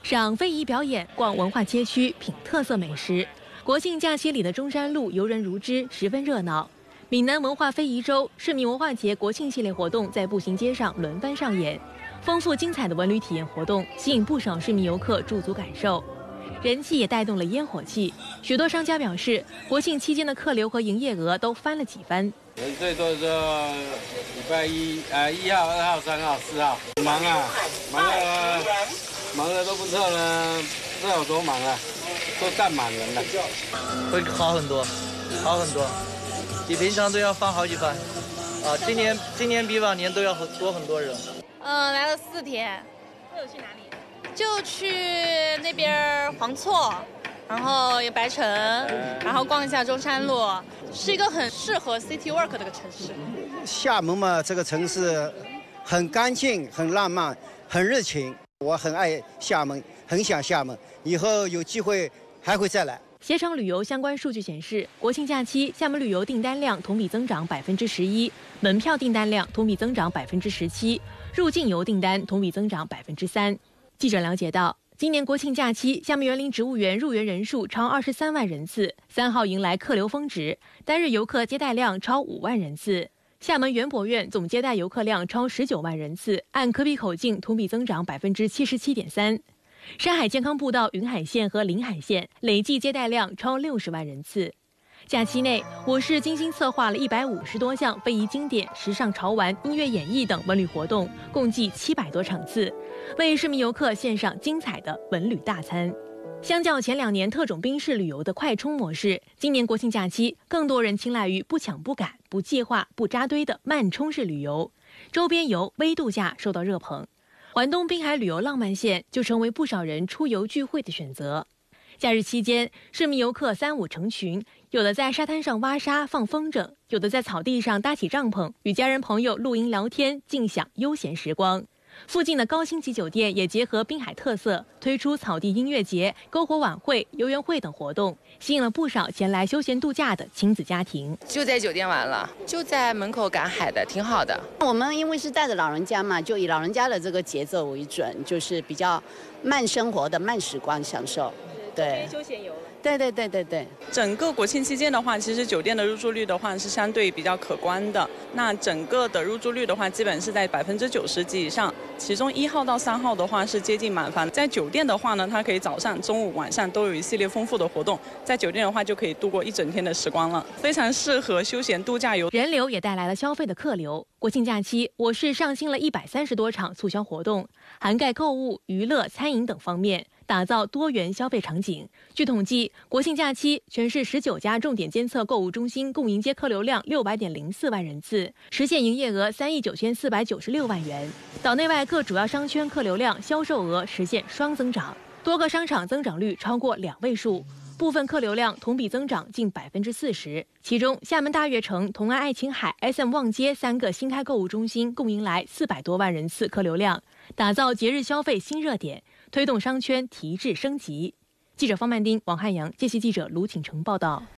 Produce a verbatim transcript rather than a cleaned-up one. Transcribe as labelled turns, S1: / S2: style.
S1: 赏非遗表演，逛文化街区，品特色美食。国庆假期里的中山路游人如织，十分热闹。闽南文化非遗周市民文化节国庆系列活动在步行街上轮番上演，丰富精彩的文旅体验活动吸引不少市民游客驻足感受。人气也带动了烟火气，许多商家表示，国庆期间的客流和营业额都翻了几番。
S2: 人最多的时候，礼拜一，呃，一号、二号、三号、四号，忙啊，忙的，忙的都不知道呢，不知道有多忙啊，都站满人了。
S3: 会好很多，好很多，比平常都要翻好几番。啊，今年今年比往年都要多很多人。
S4: 嗯，来了四天。
S1: 都有去哪里？
S4: 就去那边黄厝，然后有白城，然后逛一下中山路，是一个很适合 city work 的一个城市。
S5: 厦门嘛，这个城市很干净、很浪漫、很热情，我很爱厦门，很想厦门，以后有机会还会再来。
S1: 携程旅游相关数据显示，国庆假期厦门旅游订单量同比增长百分之十一，门票订单量同比增长百分之十七，入境游订单同比增长百分之三。记者了解到，今年国庆假期，厦门园林植物园入园人数超二十三万人次，三号迎来客流峰值，单日游客接待量超五万人次。厦门园博院总接待游客量超十九万人次，按可比口径同比增长百分之七十七点三。山海健康步道云海线和临海线累计接待量超六十万人次。假期内，我市精心策划了一百五十多项非遗经典、时尚潮玩、音乐演绎等文旅活动，共计七百多场次，为市民游客献上精彩的文旅大餐。相较前两年特种兵式旅游的快充模式，今年国庆假期更多人青睐于不抢不赶、不计划、不扎堆的慢充式旅游，周边游、微度假受到热捧。环东滨海旅游浪漫线就成为不少人出游聚会的选择。假日期间，市民游客三五成群，有的在沙滩上挖沙放风筝，有的在草地上搭起帐篷，与家人朋友露营聊天，尽享悠闲时光。附近的高星级酒店也结合滨海特色，推出草地音乐节、篝火晚会、游园会等活动，吸引了不少前来休闲度假的亲子家庭。
S6: 就在酒店玩了，就在门口赶海的，挺好的。
S7: 我们因为是带着老人家嘛，就以老人家的这个节奏为准，就是比较慢生活的慢时光享受。对，
S1: 休闲游了。
S7: 对对对对对。
S8: 整个国庆期间的话，其实酒店的入住率的话是相对比较可观的。那整个的入住率的话，基本是在百分之九十及以上。其中一号到三号的话是接近满房。在酒店的话呢，它可以早上、中午、晚上都有一系列丰富的活动。在酒店的话，就可以度过一整天的时光了，非常适合休闲度假游。
S1: 人流也带来了消费的客流。国庆假期，我市上新了一百三十多场促销活动，涵盖购物、娱乐、餐饮等方面，打造多元消费场景。据统计，国庆假期全市十九家重点监测购物中心共迎接客流量六百点零四万人次，实现营业额三亿九千四百九十六万元。岛内外各主要商圈客流量、销售额实现双增长，多个商场增长率超过两位数。部分客流量同比增长近百分之四十，其中厦门大悦城、同安爱琴海、S M 旺街三个新开购物中心共迎来四百多万人次客流量，打造节日消费新热点，推动商圈提质升级。记者方曼丁、王汉阳，见习记者卢锦成报道。